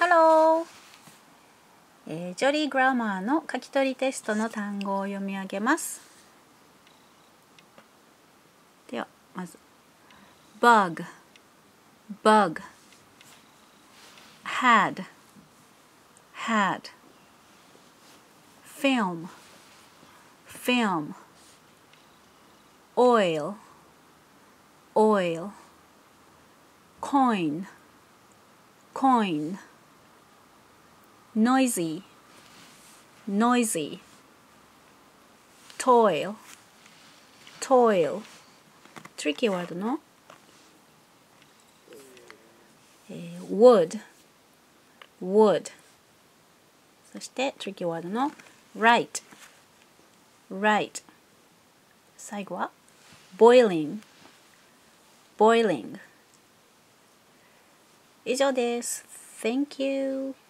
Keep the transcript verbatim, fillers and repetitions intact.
Hello! えー、ジョリーグラマーの書き取りテストの単語を読み上げます。では、まず bug, bug, had, had, film, film, oil, oil, coin, coin, noisy, noisy, toil, toil, tricky ワードの、えー、wood, wood、そして tricky ワードの right, right、最後は boiling, boiling。以上です。Thank you.